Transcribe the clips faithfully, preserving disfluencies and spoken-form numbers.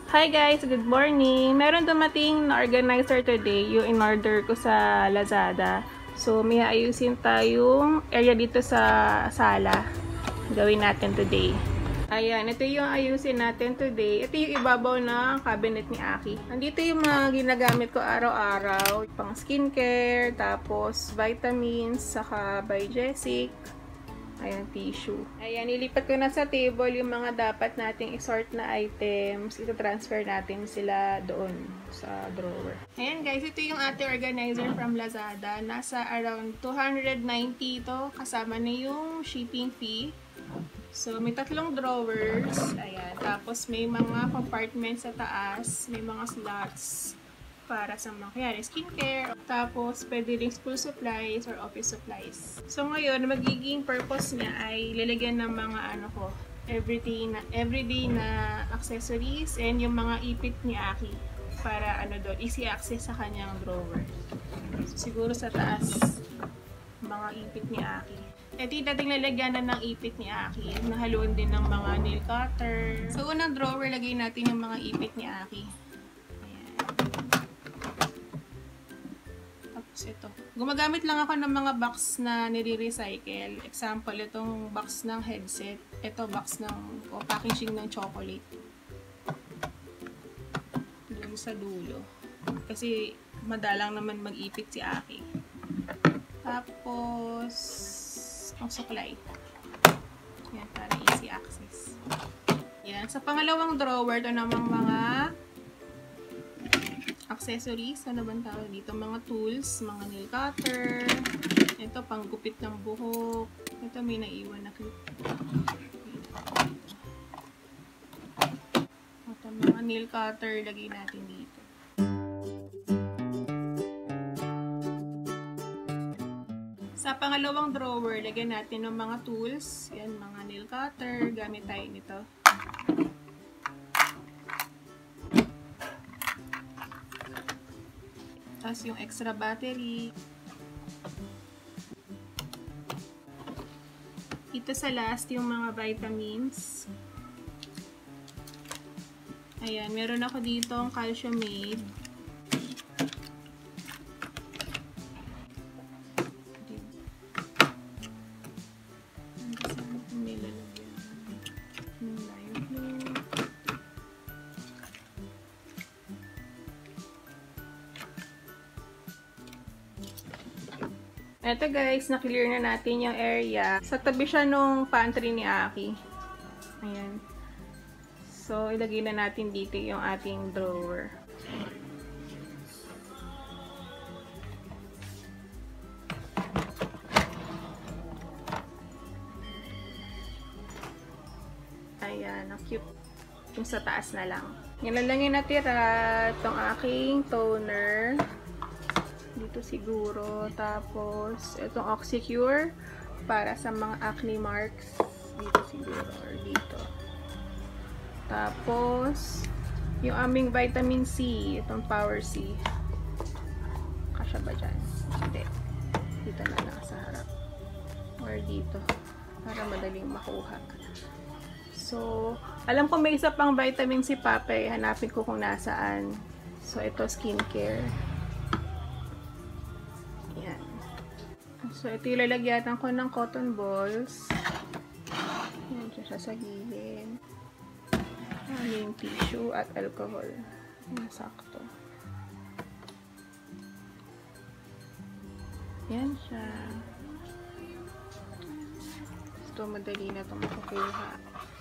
Hi guys! Good morning! Meron dumating na organizer today, yung in-order ko sa Lazada. So, may ayusin tayong area dito sa sala. Gawin natin today. Ayan, ito yung ayusin natin today. Ito yung ibabaw ng cabinet ni Aki. Andito yung mga ginagamit ko araw-araw. Pang skincare, tapos vitamins, saka Biogesic. Ayan, tissue. Ayan, ilipat ko na sa table yung mga dapat nating i-sort na items. Ito-transfer natin sila doon sa drawer. Ayan guys, ito yung ating organizer from Lazada. Nasa around two hundred ninety ito. Kasama na yung shipping fee. So, may tatlong drawers. Ayan. Tapos, may mga compartments sa taas. May mga slots para sa mga kaya skincare. Tapos, pwede rin school supplies or office supplies. So, ngayon, magiging purpose niya ay lalagyan ng mga ano ko, everyday na, everyday na accessories and yung mga ipit ni Aki para ano doon, easy access sa kanyang drawer. So, siguro sa taas, mga ipit ni Aki. Ito yung dating lalagyan na ng ipit ni Aki. Nahaluan din ng mga nail cutter. So, unang drawer, lagay natin yung mga ipit ni Aki. Ito. Gumagamit lang ako ng mga box na nire-recycle. Example, itong box ng headset. Ito, box ng o packaging ng chocolate. Doon sa dulo. Kasi madalang naman mag-ipit si Aki. Tapos, ang supply. Yan, para easy access. Yan. Sa pangalawang drawer, ito namang mga accessories, ano bang tawag dito? Mga tools, mga nail cutter. Ito, panggupit ng buhok. Ito, may naiwan na clip. Ito, mga nail cutter, lagay natin dito. Sa pangalawang drawer, lagyan natin ng mga tools. Yan, mga nail cutter. Gamit tayo nito. Tapos yung extra battery. Ito sa last, yung mga vitamins. Ayan, meron ako dito ang Calcium-Aid. Eto guys, na-clear na natin yung area. Sa tabi siya nung pantry ni Aki. Ayan. So, ilagay na natin dito yung ating drawer. Ayan, ang cute. Yung sa taas na lang. Yan na lang yung natira. Itong aking toner. Dito siguro. Tapos, itong Oxycure para sa mga acne marks. Dito siguro. Or dito. Tapos, yung aming vitamin C. Itong Power C. Kasya ba dyan? Hindi. Dito na lang sa harap. Or dito. Para madaling makuha. So, alam ko may isa pang vitamin C pape. Hanapin ko kung nasaan. So, ito skincare. So, ito yung lalagyan ko ng cotton balls. Yan siya sa gilid. Ano yung tissue at alcohol. Nasakto. Yan siya. Ito, madali na itong makukuha.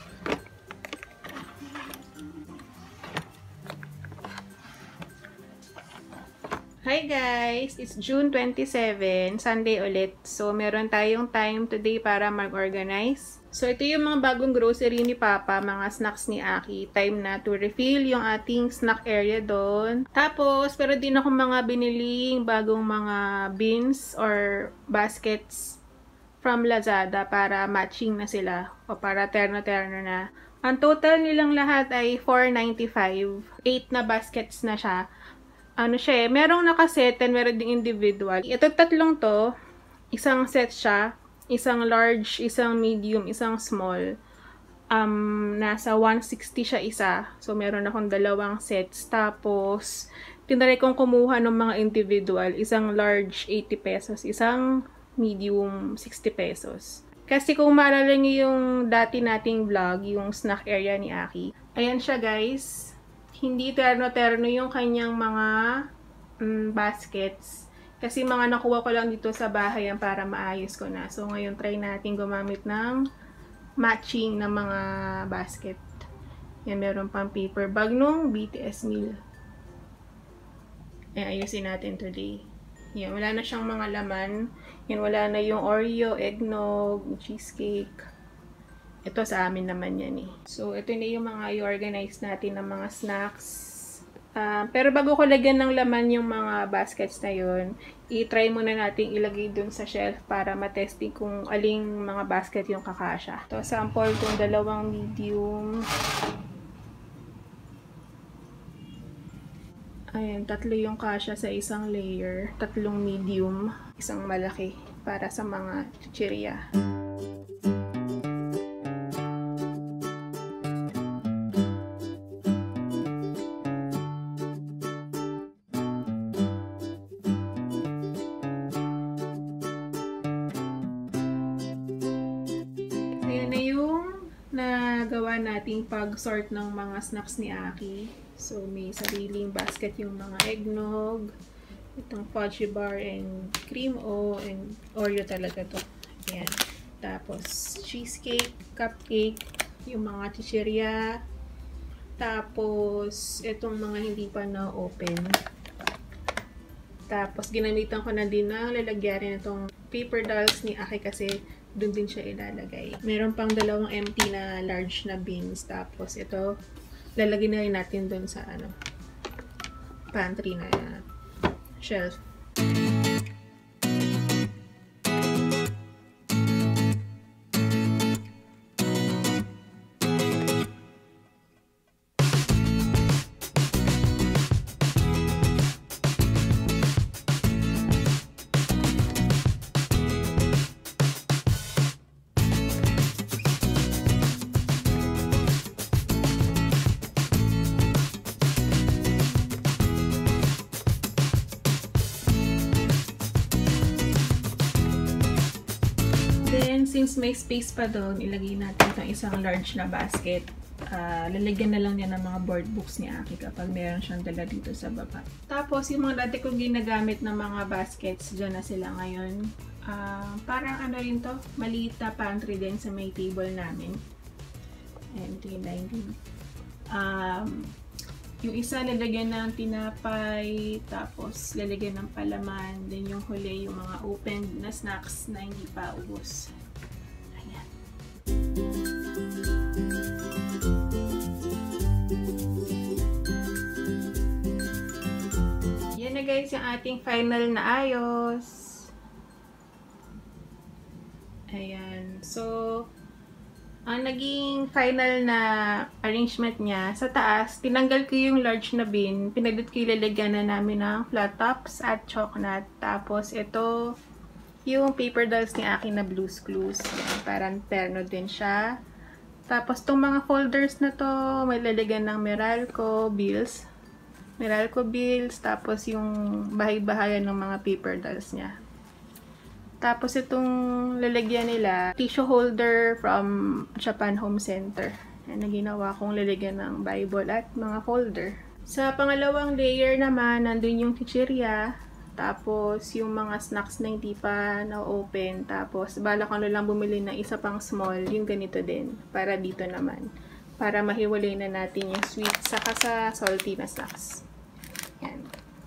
Hi guys! It's June twenty-seven, Sunday ulit. So, meron tayong time today para mag-organize. So, ito yung mga bagong grocery ni Papa, mga snacks ni Aki. Time na to refill yung ating snack area doon. Tapos, pero din ako mga biniling bagong mga bins or baskets from Lazada para matching na sila o para terno-terno na. Ang total nilang lahat ay four ninety-five. eight na baskets na siya. Ano siya eh, merong nakaset and meron ding individual. Ito tatlong to, isang set siya, isang large, isang medium, isang small. Um, nasa one sixty siya isa. So, meron akong dalawang sets. Tapos, tinry kong kumuha ng mga individual. Isang large, eighty pesos. Isang medium, sixty pesos. Kasi kung maalala niyo yung dati nating vlog, yung snack area ni Aki. Ayan siya, guys. Hindi terno-terno yung kanyang mga mm, baskets. Kasi mga nakuha ko lang dito sa bahay yan para maayos ko na. So, ngayon try natin gumamit ng matching na mga basket. Yan, meron pang paper bag nung B T S meal. Ayan, ayusin natin today. Yan, wala na siyang mga laman. Yan, wala na yung Oreo, eggnog, cheesecake. Ito sa amin naman yan eh. So, ito na yung mga i-organize natin ng mga snacks. Uh, pero bago ko lagyan ng laman yung mga baskets na yun, i-try muna natin ilagay dun sa shelf para matesting kung aling mga basket yung kakasya. Ito, sample kung dalawang medium. Ayan, tatlo yung kasya sa isang layer. Tatlong medium, isang malaki para sa mga chichirya. Ayan na yung nagawa nating pag-sort ng mga snacks ni Aki. So, may sariling basket yung mga eggnog, itong fudgy bar and cream o and Oreo talaga to. Ayan. Tapos, cheesecake, cupcake, yung mga chichirya. Tapos, itong mga hindi pa na-open. Tapos, ginamitan ko na din ng lalagyan itong paper dolls ni Aki kasi doon din siya ilalagay. Meron pang dalawang empty na large na bins. Tapos, ito, lalagyan na rin natin doon sa ano, pantry na shelf. Since may space pa doon, ilagay natin itong isang large na basket. Uh, lalagyan na lang niya ng mga board books ni Aki kapag meron siyang dala dito sa baba. Tapos, yung mga dati kong ginagamit na mga baskets, dyan na sila ngayon. Uh, parang ano rin to, maliit na pantry din sa may table namin. And ito yung dining. Um, yung isa, lalagyan ng tinapay, tapos lalagyan ng palaman. Then yung huli, yung mga open na snacks na hindi pa ubos. Yan na guys, yung ating final na ayos. Ayan. So, ang naging final na arrangement niya, sa taas, tinanggal ko yung large na bin. Pinagdit ko yung lalagyan na namin ng flat tops at chocolate. Tapos, ito, yung paper dolls ni Aki na Blue's Clues. Yan, parang terno din siya. Tapos, tong mga folders na to, may lalagyan ng Meralco bills. Meralco bills. Tapos, yung bahay-bahayan ng mga paper dolls niya. Tapos, itong lalagyan nila, tissue holder from Japan Home Center. Yan, na ginawa kong lalagyan ng Bible at mga folder. Sa pangalawang layer naman, nandun yung chichirya. Tapos, yung mga snacks na hindi pa na-open. Tapos, bala ko na lang bumili ng isa pang small, yung ganito din. Para dito naman. Para mahiwalay na natin yung sweet saka sa salty na snacks. Yan.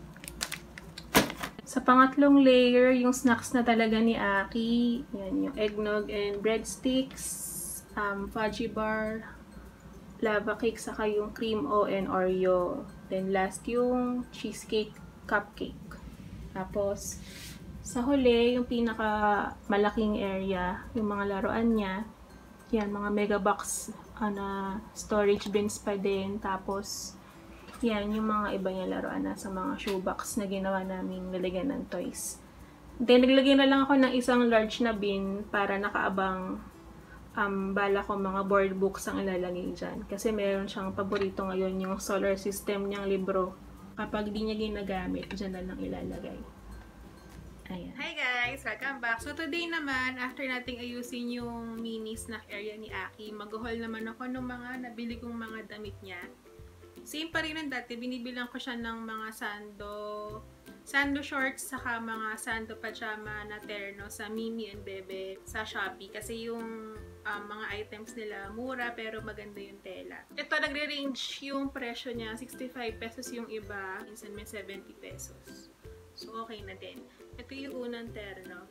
Sa pangatlong layer, yung snacks na talaga ni Aki. Yan, yung eggnog and breadsticks, um, fudgy bar, lava cake, saka yung cream o and Oreo. Then, last yung cheesecake cupcake. Tapos, sa huli, yung pinaka malaking area, yung mga laruan niya, yan, mga mega box, ano, storage bins pa din. Tapos, yan, yung mga iba niya laruan na sa mga shoebox na ginawa namin nilagyan ng toys. Then, naglagay na lang ako ng isang large na bin para nakaabang um, bala ko mga board books ang ilalagay dyan. Kasi meron siyang paborito ngayon, yung solar system niyang libro. Kapag di niya ginagamit, dyan na lang ilalagay. Ayan. Hi guys! Welcome back! So today naman, after nating ayusin yung mini snack area ni Aki, mag-haul naman ako ng mga nabili kong mga damit niya. Same pa rin ang dati, binibilang ko siya ng mga sando, sando shorts, saka mga sando pajama na terno sa Mimi and Bebe sa Shopee. Kasi yung um, mga items nila mura pero maganda yung tela. Ito nagre-range yung presyo niya, sixty-five pesos yung iba, minsan may seventy pesos. So okay na din. Ito yung unang terno.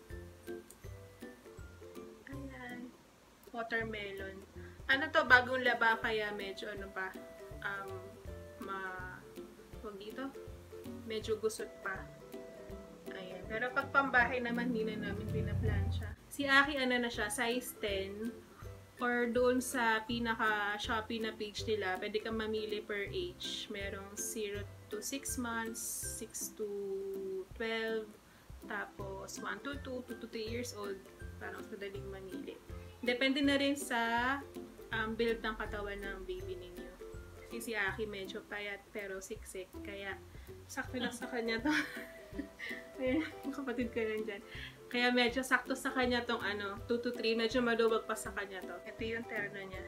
Ayan. Watermelon. Ano to, bagong laba kaya medyo ano pa, um, ma, wag dito, medyo gusot pa. Ayan. Pero pag pambahay naman, hindi na namin pinaplansya. Si Aki, ano na siya, size ten. Or doon sa pinaka Shopee na page nila, pwede kang mamili per age. Merong zero to six months, six to twelve, tapos one to two, two to three years old. Parang madaling mamili. Depende na rin sa um, build ng katawan ng baby ninyo. Kasi si Aki medyo payat pero siksik. Kaya sakto lang sa kanya to. Ayan, kapatid ko lang dyan. Kaya medyo sakto sa kanya tong ano, two to three. Medyo maluwag pa sa kanya to. Ito yung terno niya.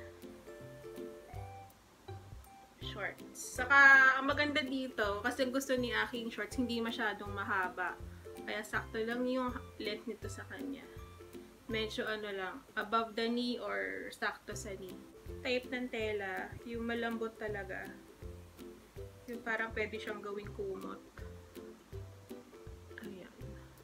Shorts. Saka, ang maganda dito, kasi gusto ni Aking shorts, hindi masyadong mahaba. Kaya sakto lang yung length nito sa kanya. Medyo ano lang, above the knee or sakto sa knee. Type ng tela, yung malambot talaga. Yung parang pwede siyang gawing kumot. Ayan.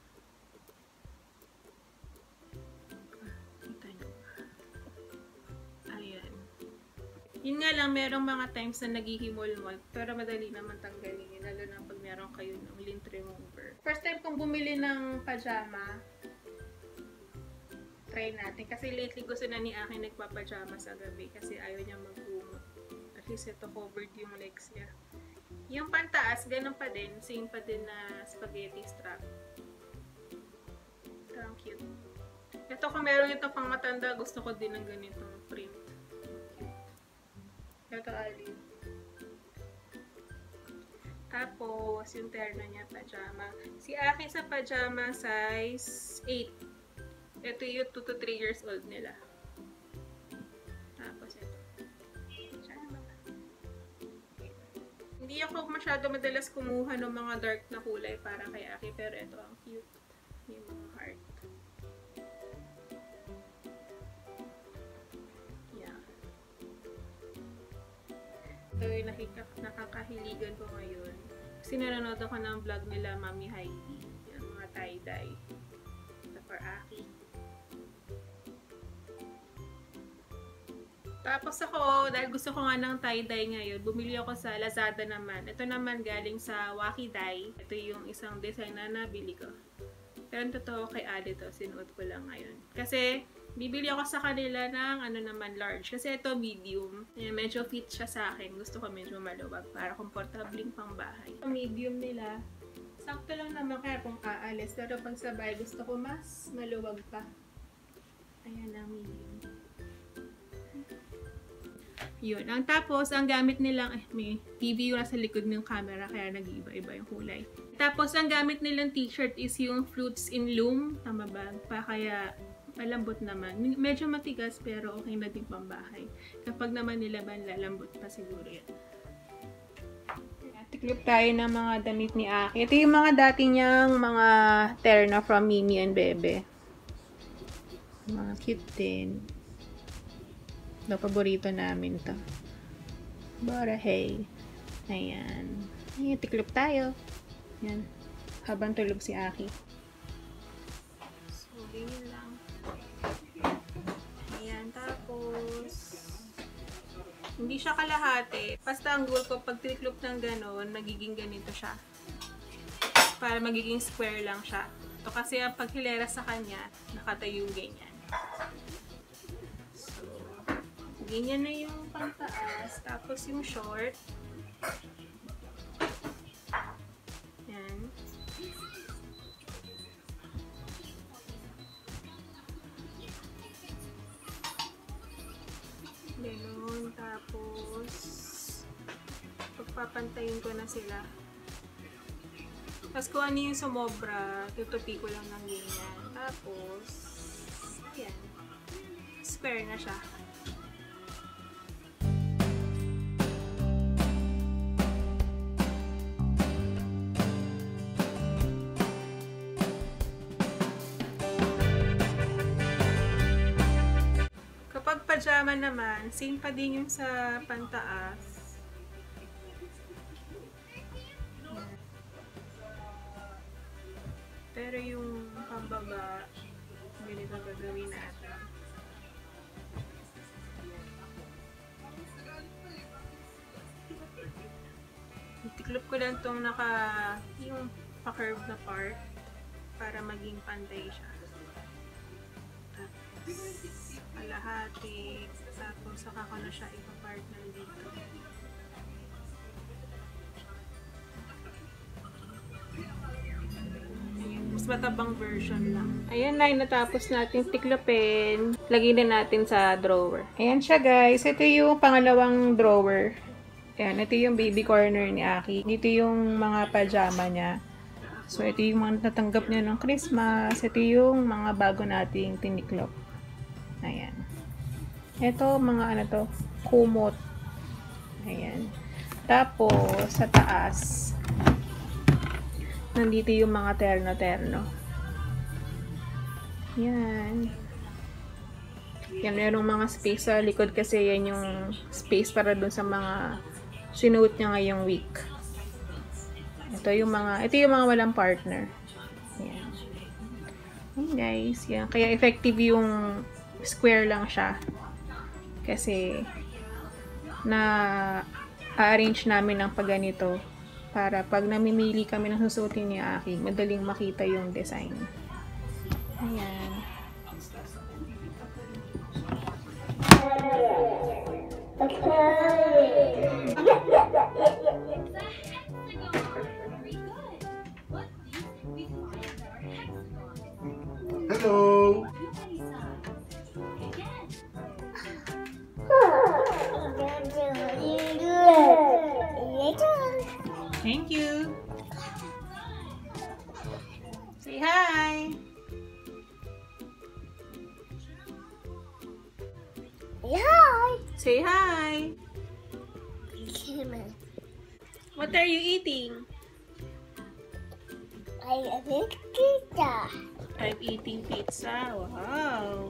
Kita nyo. Ayan. Yun nga lang, merong mga times na naghihimol-mol, pero madali naman tanggalin yun, lalo na pag meron kayo ng lint remover. First time kong bumili ng pajama, try natin. Kasi lately gusto na ni Aki nagpapajama sa gabi kasi ayaw niya mag-umot. At least ito covered yung legs niya. Yung pantaas, ganun pa din. Same pa din na spaghetti strap. So, ang cute. Ito kung meron ito pang matanda, gusto ko din ng ganitong print. Ito alin. Tapos, yung terno niya, pajama. Si Aki sa pajama, size eight. Ito yung two to three years old nila. Tapos ito. Pajama. Hindi ako masyado madalas kumuha ng mga dark na kulay para kay Aki, pero ito ang cute. Yung mga heart. Yeah. Ito yung nakakahiligan ko ngayon. Kasi nanonood ako ng vlog nila, Mami Heidi. Yung mga tie-dye. Ito for Aki. Tapos ako, dahil gusto ko nga ng tie-dye ngayon, bumili ako sa Lazada naman. Ito naman galing sa Waki Dye. Ito yung isang design na nabili ko. Pero totoo kay Ade to, sinuot ko lang ngayon. Kasi, bibili ako sa kanila ng ano naman, large. Kasi ito medium. Ayan, medyo fit siya sa akin. Gusto ko medyo maluwag para komportabling pang bahay. Medium nila. Sakto lang naman kaya kung aalis. Pero pag sa bahay, gusto ko mas maluwag pa. Ayan ang medium. Yun. Ang tapos, ang gamit nilang, eh, may T V yung nasa likod ng camera, kaya nag-iiba-iba yung kulay. Tapos, ang gamit nilang t-shirt is yung Fruits in Loom. Tama ba? Pa, kaya malambot naman. Medyo matigas, pero okay na din pambahay. Kapag naman nilaban, lalambot pa siguro yan. Tiklop tayo ng mga damit ni Aki. Ito yung mga dati niyang mga terno from Mimi and Bebe. Mga cute din. No, paborito namin to. Bora hey. Ayan. Ayan, tiklop tayo. Ayan. Habang tulog si Aki. So, ganyan lang. Ayan, tapos hindi siya kalahati. Basta ang goal ko, pag tiklop ng ganon, magiging ganito siya. Para magiging square lang siya. Ito kasi ang paghilera sa kanya, nakatayong ganyan. Ganyan na yung pangtaas. Tapos yung short. Yan. papantayin ko na sila. Tapos kung ano yung sumobra, tutupi ko lang ng ganyan. Tapos, ayan. Square na siya. Kapag pajama naman, same pa din yung sa pantaas. Pero yung pambaba, ganito gagawin natin. Itiklop ko lang itong naka, yung pa-curve na part para maging pantay siya. Tapos, kalahati. Tapos, saka ko na siya ipa-partner dito. Mas matabang version lang. Ayan na, natapos natin tiklopin. Lagyan na natin sa drawer. Ayan siya guys. Ito yung pangalawang drawer. Ayan, ito yung baby corner ni Aki. Dito yung mga pajama niya. So, ito yung mga natanggap niya ng Christmas. Ito yung mga bago nating tiniklop. Ayan. Ito, mga ano to, kumot. Ayan. Tapos, sa taas, nandito yung mga terno-terno. Yan. Yan, merong mga space sa likod kasi yan yung space para dun sa mga sinuot niya ngayong week. Ito yung mga, ito yung mga walang partner. Yan. Yan guys. Yan. Kaya effective yung square lang siya. Kasi na a-arrange namin ng pagganito para pag namimili kami ng susuotin ni Aki, madaling makita yung design. Ayan. Hello! Thank you. Say hi. Hi. Say hi. Human. What are you eating? I think pizza. I'm eating pizza. Wow.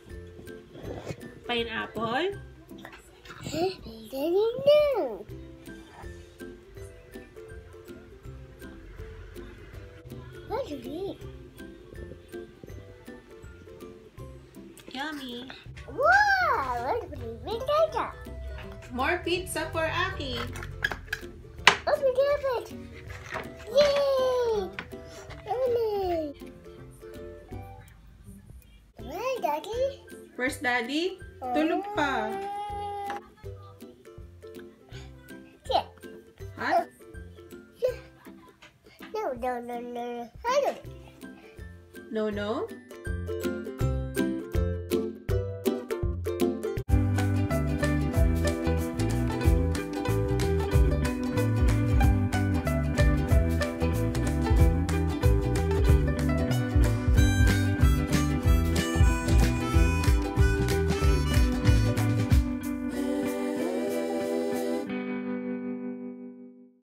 Pineapple? Pizza new. What do you eat? Yummy. Wow! What do you eat pizza? More pizza for Aki. Open it. Yay! Yummy. Where, Daddy? Where's Daddy? Tulog pa. Yeah. Ha? No, no, no, no. I don't. No, no?